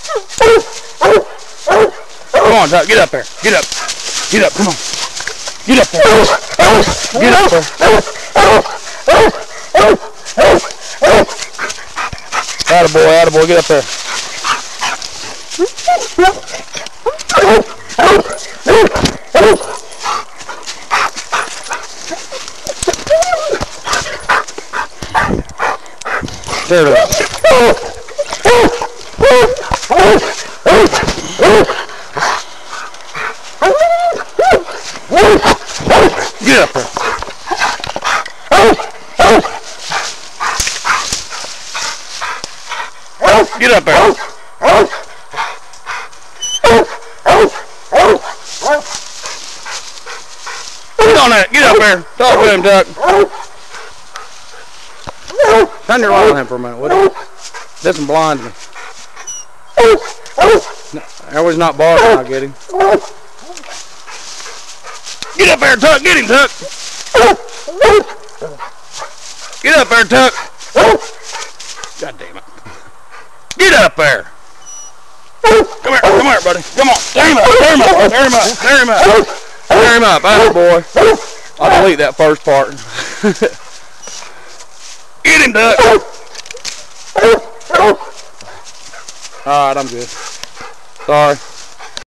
Come on, Tuck, get up there. Get up. Get up, come on. Get up there. Get up there. Attaboy, attaboy, get up there. There it is. Get up there. Get up there. Get on that. Get up there. Talk to him, Tuck. Turn your light on him for a minute, would you? Doesn't blind me. No, that was not barking. I'll get him. Get up there, Tuck. Get him, Tuck. Get up there, Tuck. God damn it. Get up there. Come here, buddy. Come on. Tear him up. Tear him up. Tear him up. Tear him up. Tear him up. Atta boy. I'll delete that first part. Get him, Duck. Alright, I'm good. Sorry.